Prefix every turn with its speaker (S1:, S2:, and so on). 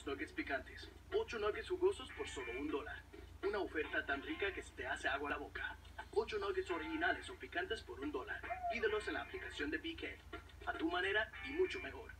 S1: nuggets picantes. 8 nuggets jugosos por solo $1. Una oferta tan rica que se te hace agua a la boca. 8 nuggets originales o picantes por $1. Pídelos en la aplicación de BK. A tu manera y mucho mejor.